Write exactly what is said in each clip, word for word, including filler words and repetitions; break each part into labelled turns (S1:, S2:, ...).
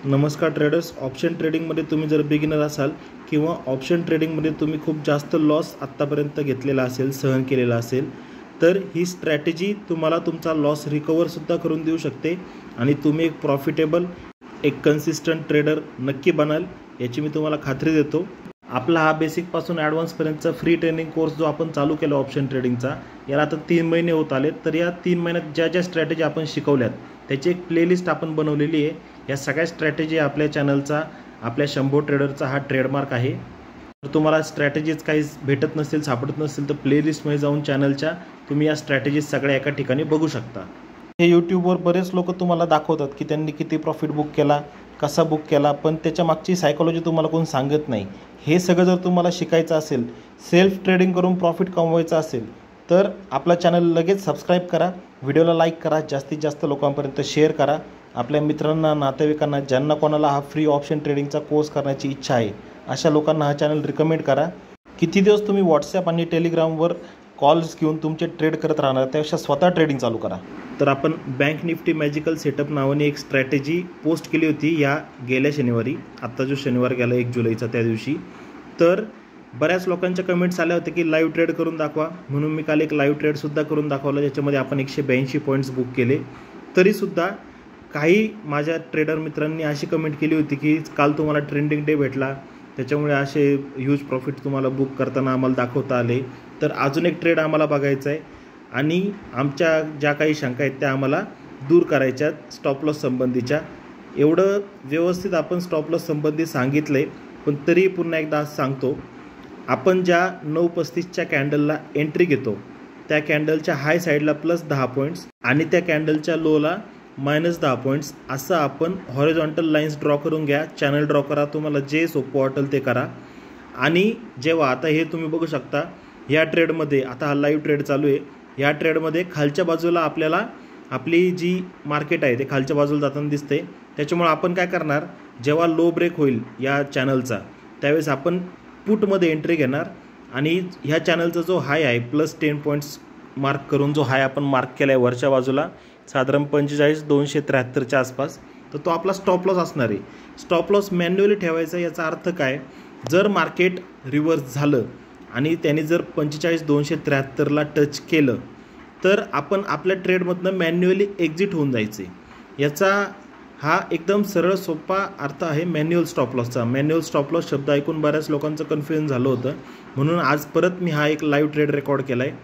S1: नमस्कार traders, option ट्रेडिंगमध्ये तुम्ही जर बिगिनर असाल किंवा ऑप्शन ट्रेडिंगमध्ये तुम्ही खूप जास्त लॉस आत्तापर्यंत घेतलेला असेल, सहन केलेला असेल, तर ही स्ट्रॅटेजी तुम्हाला तुमचा लॉस रिकवरसुद्धा करून देऊ शकते आणि तुम्ही एक प्रॉफिटेबल, एक कन्सिस्टंट ट्रेडर नक्की बनाल याची मी तुम्हाला खात्री देतो। आपला हा बेसिकपासून ॲडव्हान्सपर्यंतचा फ्री ट्रेनिंग कोर्स जो आपण चालू केला ऑप्शन ट्रेडिंगचा, याला आता तीन महिने होत आले। तर या तीन महिन्यात ज्या ज्या स्ट्रॅटेजी आपण शिकवल्यात त्याची एक प्लेलिस्ट आपण बनवलेली आहे। या सगळ्या स्ट्रॅटेजी आपल्या चॅनलचा, आपल्या शंभो ट्रेडरचा हा ट्रेडमार्क आहे। तर तुम्हाला स्ट्रॅटेजीज काही भेटत नसेल, सापडत नसेल तर प्लेलिस्टमध्ये जाऊन चॅनलच्या तुम्ही या स्ट्रॅटेजीज सगळ्या एका ठिकाणी बघू शकता। हे यूट्यूबवर बरेच लोक तुम्हाला दाखवतात की त्यांनी किती प्रॉफिट बुक केला, कसा बुक केला, पण त्याच्या मागची सायकोलॉजी तुम्हाला कोण सांगत नाही। हे सगळं जर तुम्हाला शिकायचं असेल, सेल्फ ट्रेडिंग करून प्रॉफिट कमवायचं असेल, तर आपला चॅनल लगेच सबस्क्राईब करा, व्हिडिओला लाईक करा, जास्तीत जास्त लोकांपर्यंत शेअर करा। आपल्या मित्रांना, नातेवाईकांना, ज्यांना कोणाला हा फ्री ऑप्शन ट्रेडिंगचा कोर्स करण्याची इच्छा आहे अशा लोकांना हा चॅनल रिकमेंड करा। किती दिवस तुम्ही व्हॉट्सॲप आणि टेलिग्रामवर कॉल्स घेऊन तुमचे ट्रेड करत राहणार, त्यापेक्षा स्वतः ट्रेडिंग चालू करा। तर आपण बँक निफ्टी मॅजिकल सेटअप नावाने एक स्ट्रॅटेजी पोस्ट केली होती या गेल्या शनिवारी, आत्ता जो शनिवार गेला एक जुलैचा त्या दिवशी। तर बऱ्याच लोकांच्या कमेंट्स आल्या होत्या की लाईव्ह ट्रेड करून दाखवा, म्हणून मी काल एक लाईव्ह ट्रेडसुद्धा करून दाखवला, ज्याच्यामध्ये आपण एकशे ब्याऐंशी पॉईंट्स बुक केले। तरीसुद्धा काही माझ्या ट्रेडर मित्रांनी अशी कमेंट केली होती की काल तुम्हाला ट्रेंडिंग डे भेटला, त्याच्यामुळे असे ह्यूज प्रॉफिट तुम्हाला बुक करताना आम्हाला दाखवता आले। तर अजून एक ट्रेड आम्हाला बघायचा आहे आणि आमच्या ज्या काही शंका आहेत त्या आम्हाला दूर करायच्या स्टॉप लॉस संबंधीच्या। एवढं व्यवस्थित आपण स्टॉप लॉस संबंधी सांगितलं आहे, पण तरी पुन्हा एकदा सांगतो, आपण ज्या नऊ पस्तीसच्या कॅन्डलला एंट्री घेतो त्या कॅन्डलच्या हाय साईडला प्लस दहा पॉईंट्स आणि त्या कॅन्डलच्या लोला मायनस दहा पॉईंट्स असं आपण हॉरिझॉन्टल लाईन्स ड्रॉ करून घ्या। चॅनल ड्रॉ करा, तुम्हाला जे सोपं वाटेल ते करा। आणि जेव्हा आता हे तुम्ही बघू शकता या ट्रेडमध्ये, आता हा लाईव्ह ट्रेड चालू आहे, या ट्रेडमध्ये खालच्या बाजूला आपल्याला आपली जी मार्केट आहे ते खालच्या बाजूला जाताना दिसते। त्याच्यामुळे आपण काय करणार, जेव्हा लो ब्रेक होईल या चॅनलचा त्यावेळेस आपण पुटमध्ये एंट्री घेणार आणि ह्या चॅनलचा जो हाय आहे प्लस टेन पॉईंट्स मार्क करून जो हाय आपण मार्क केला आहे वरच्या बाजूला साधारण पंचेचाळीस दोनशे त्र्याहत्तरच्या आसपास, तर तो आपला स्टॉप लॉस असणार आहे। स्टॉप लॉस मॅन्युअली ठेवायचा, याचा अर्थ काय, जर मार्केट रिव्हर्स झालं आणि त्याने जर पंचेचाळीस दोनशे त्र्याहत्तरला टच केलं तर आपण आपल्या ट्रेडमधनं मॅन्युअली एक्झिट होऊन जायचे। याचा हा एकदम सरळ सोपा अर्थ आहे मॅन्युअल स्टॉप लॉसचा। मॅन्युअल स्टॉप लॉस शब्द ऐकून बऱ्याच लोकांचं कन्फ्युजन झालं होतं, म्हणून आज परत मी हा एक लाईव्ह ट्रेड रेकॉर्ड केला आहे।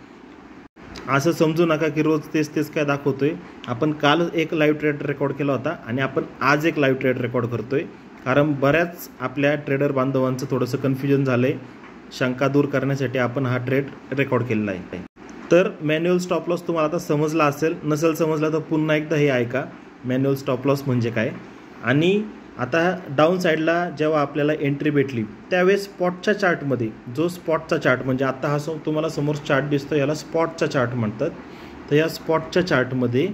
S1: असं समजू नका की रोज तेच तेच काय दाखवतोय। आपण काल एक लाईव्ह ट्रेड रेकॉर्ड केला होता आणि आपण आज एक लाईव्ह ट्रेड रेकॉर्ड करतोय, कारण बऱ्याच आपल्या ट्रेडर बांधवांचं थोडंसं कन्फ्युजन झालं आहे। शंका दूर करण्यासाठी आपण हा ट्रेड रेकॉर्ड केलेला आहे। तर मॅन्युअल स्टॉप लॉस तुम्हाला आता समजला असेल, नसेल समजला तर पुन्हा एकदा हे ऐका मॅन्युअल स्टॉप लॉस म्हणजे काय। आणि आता डाऊन साईडला जेव्हा आपल्याला एंट्री भेटली त्यावेळेस स्पॉटच्या चार्टमध्ये, जो स्पॉटचा चार्ट म्हणजे आता हा सो तुम्हाला समोर चार्ट दिसतो, याला स्पॉटचा चार्ट म्हणतात। तर या स्पॉटच्या चार्टमध्ये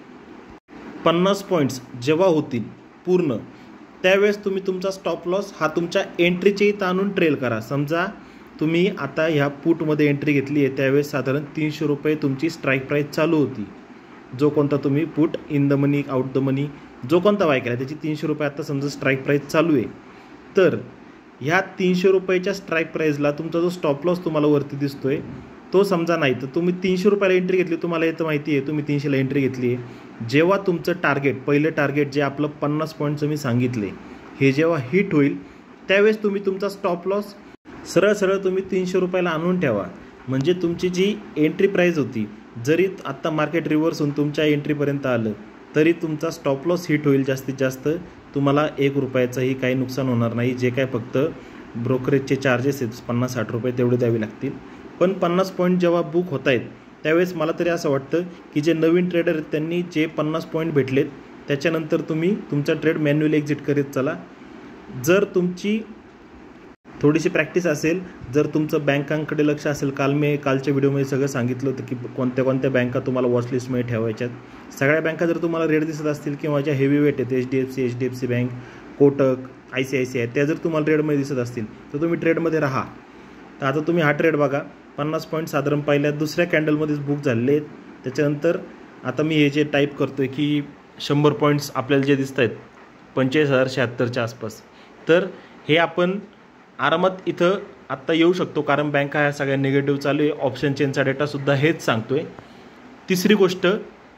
S1: पन्नास पॉईंट्स जेव्हा होतील पूर्ण, त्यावेळेस तुम्ही तुमचा स्टॉप लॉस हा तुमच्या एंट्रीचे इथं आणून ट्रेल करा। समजा तुम्ही आता ह्या पुटमध्ये एंट्री घेतली आहे, त्यावेळेस साधारण तीनशे रुपये तुमची स्ट्राईक प्राईस चालू होती। जो कोणता तुम्ही put in the money, out the money, जो कोणता बाय केला त्याची तीनशे रुपये आता समजा स्ट्राईक प्राईस चालू आहे। तर ह्या तीनशे रुपयाच्या स्ट्राईक प्राईजला तुमचा जो स्टॉप लॉस तुम्हाला वरती दिसतोय तो समजा नाही, तर तुम्ही तीनशे रुपयाला एंट्री घेतली, तुम्हाला येतं माहिती आहे तुम्ही तीनशेला एंट्री घेतली आहे। जेव्हा तुमचं टार्गेट, पहिलं टार्गेट जे आपलं पन्नास पॉईंटचं मी सांगितले, हे जेव्हा हिट होईल त्यावेळेस तुम्ही तुमचा स्टॉप लॉस सरळ सरळ तुम्ही तीनशे रुपयाला आणून ठेवा। म्हणजे तुमची जी एंट्री प्राईज होती, जरी आत्ता मार्केट रिव्हर्स होऊन तुमच्या एंट्रीपर्यंत आलं तरी तुमचा स्टॉप लॉस हिट होईल जास्तीत जास्त। तुम्हाला एक रुपयाचंही काही नुकसान होणार नाही, जे काय फक्त ब्रोकरेजचे चार्जेस आहेत पन्नास साठ रुपये तेवढे द्यावे लागतील। पण पन्नास पॉईंट जेव्हा बुक होत आहेत त्यावेळेस मला तरी असं वाटतं की जे नवीन ट्रेडर आहेत त्यांनी जे पन्नास पॉईंट भेटलेत त्याच्यानंतर तुम्ही तुमचा ट्रेड मॅन्युअली एक्झिट करीत चला। जर तुमची थोडीशी प्रॅक्टिस असेल, जर तुमचं बँकांकडे लक्ष असेल, काल मी कालच्या व्हिडिओमध्ये सगळं सांगितलं होतं की कोणत्या कोणत्या बँका तुम्हाला वॉचलिस्टमध्ये ठेवायच्यात। सगळ्या बँका जर तुम्हाला रेट दिसत असतील किंवा ज्या हेवी वेट आहेत, H D F C H D F C bank, Kotak, I C I C I, त्या जर तुम्हाला रेडमध्ये दिसत असतील तर तुम्ही ट्रेडमध्ये राहा। तर आता तुम्ही हा ट्रेड बघा, पन्नास पॉईंट साधारण पहिल्या दुसऱ्या कॅन्डलमध्येच बुक झालेले आहेत। त्याच्यानंतर आता मी हे जे टाईप करतो आहे की शंभर पॉईंट्स आपल्याला जे दिसत आहेत पंचेचाळीस हजार शहात्तरच्या आसपास. तर हे आपण आरामात इथं आत्ता येऊ शकतो, कारण बँका ह्या सगळ्या निगेटिव्ह चालू आहे. ऑप्शन चेनचा डेटासुद्धा हेच सांगतो आहे. तिसरी गोष्ट,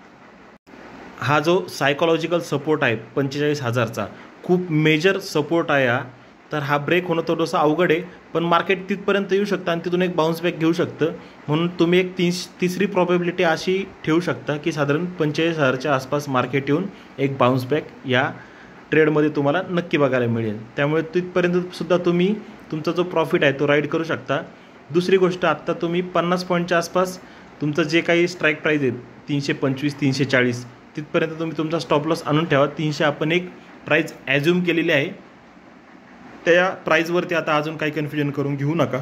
S1: हा जो सायकोलॉजिकल सपोर्ट आहे पंचेचाळीस हजारचा, खूप मेजर सपोर्ट आहे हा. तर हा ब्रेक होणं थोडंसं अवघड आहे, पण मार्केट तिथपर्यंत येऊ शकतं आणि तिथून एक बाउन्स बॅक घेऊ शकतं. म्हणून तुम्ही एक तीस तिसरी प्रॉबेबिलिटी अशी ठेवू शकता की साधारण पंचेचाळीस हजारच्या आसपास मार्केट येऊन एक बाउन्स बॅक या ट्रेडमध्ये तुम्हाला नक्की बघायला मिळेल. त्यामुळे तिथपर्यंतसुद्धा तुम्ही तुमचा जो प्रॉफिट आहे तो राईड करू शकता. दुसरी गोष्ट, आत्ता तुम्ही पन्नास पॉईंटच्या आसपास तुमचं जे काही स्ट्राईक प्राईज आहे तीनशे पंचवीस तीनशे चाळीस तिथपर्यंत तुम्ही तुमचा स्टॉप लॉस आणून ठेवा. तीनशे आपण एक प्राईज ॲज्युम केलेली आहे, त्या प्राईजवरती आता अजून काही कन्फ्युजन करून घेऊ नका.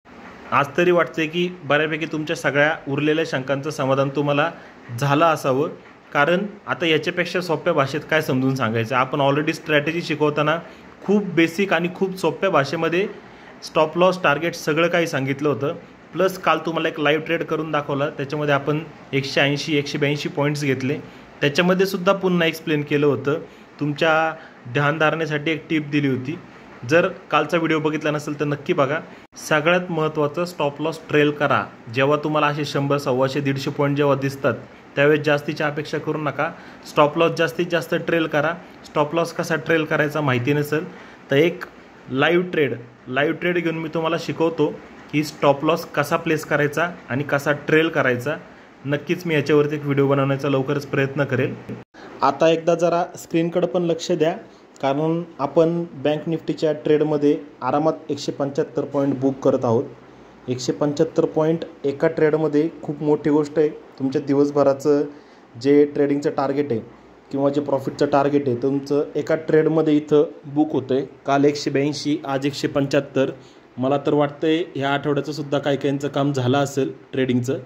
S1: आज तरी वाटते की बऱ्यापैकी तुमच्या सगळ्या उरलेल्या शंकांचं समाधान तुम्हाला झालं असावं, कारण आता याच्यापेक्षा सोप्या भाषेत काय समजून सांगायचं. आपण ऑलरेडी स्ट्रॅटेजी शिकवताना खूप बेसिक आणि खूप सोप्या भाषेमध्ये स्टॉप लॉस टार्गेट सगळं काही सांगितलं होतं. प्लस काल तुम्हाला एक लाईव्ह ट्रेड करून दाखवला, त्याच्यामध्ये आपण एकशे ऐंशी एकशे ब्याऐंशी पॉईंट्स घेतले. त्याच्यामध्ये सुद्धा पुन्हा एक्सप्लेन केलं होतं. तुमच्या ध्यानधारणेसाठी एक टिप दिली होती. जर कालचा व्हिडिओ बघितला नसेल तर नक्की बघा. सगळ्यात महत्त्वाचं, स्टॉप लॉस ट्रेल करा. जेव्हा तुम्हाला असे शंभर सव्वाशे दीडशे पॉईंट जेव्हा दिसतात त्यावेळेस जास्तीच्या अपेक्षा करू नका. स्टॉप लॉस जास्तीत जास्त ट्रेल करा. स्टॉप लॉस कसा ट्रेल करायचा माहिती नसेल तर एक लाईव्ह ट्रेड लाईव्ह ट्रेड घेऊन मी तुम्हाला शिकवतो की स्टॉप लॉस कसा प्लेस करायचा आणि कसा ट्रेल करायचा. नक्कीच मी याच्यावरती एक व्हिडिओ बनवण्याचा लवकरच प्रयत्न करेल. आता एकदा जरा स्क्रीनकडे पण लक्ष द्या, कारण आपण बँक निफ्टीच्या ट्रेडमध्ये आरामात एकशे पंच्याहत्तर पॉईंट बुक करत आहोत. एकशे पंच्याहत्तर पॉईंट एका ट्रेडमध्ये खूप मोठी गोष्ट आहे. तुमच्या दिवसभराचं जे ट्रेडिंगचं टार्गेट आहे किंवा जे प्रॉफिटचं टार्गेट आहे तुमचं एका ट्रेडमध्ये इथं बुक होतं आहे. काल एकशे ब्याऐंशी, आज एकशे पंच्याहत्तर. मला तर वाटतं आहे ह्या आठवड्याचं सुद्धा काही काहींचं काम झालं असेल ट्रेडिंगचं.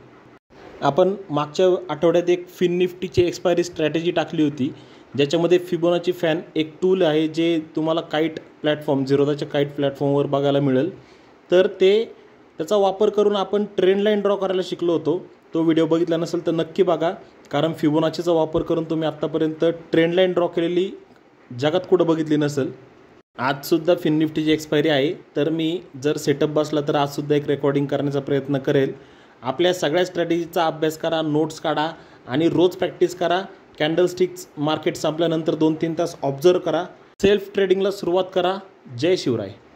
S1: आपण मागच्या आठवड्यात एक फिन निफ्टीची एक्सपायरी स्ट्रॅटेजी टाकली होती, ज्याच्यामध्ये फिबोनाची फॅन एक टूल आहे जे तुम्हाला काईट प्लॅटफॉर्म झिरोदाच्या काईट प्लॅटफॉर्मवर बघायला मिळेल. तर ते त्याचा वापर करून आपण ट्रेंड लाईन ड्रॉ करायला शिकलो होतो. तो व्हिडिओ बघितला नसेल तर नक्की बघा, कारण फिबोनाचीचा वापर करून तुम्ही आत्तापर्यंत ट्रेंड लाईन ड्रॉ केलेली जगात कुठं बघितली नसेल. आजसुद्धा फिन निफ्टीची एक्सपायरी आहे, तर मी जर सेटअप बसला तर आजसुद्धा एक रेकॉर्डिंग करण्याचा प्रयत्न करेल. आपल्या सगळ्या स्ट्रॅटेजीचा अभ्यास करा, नोट्स काढा आणि रोज प्रॅक्टिस करा. कॅन्डलस्टिक्स मार्केट संपल्यानंतर दोन तीन तास ऑब्झर्व करा. सेल्फ ट्रेडिंगला सुरुवात करा. जय शिवराय.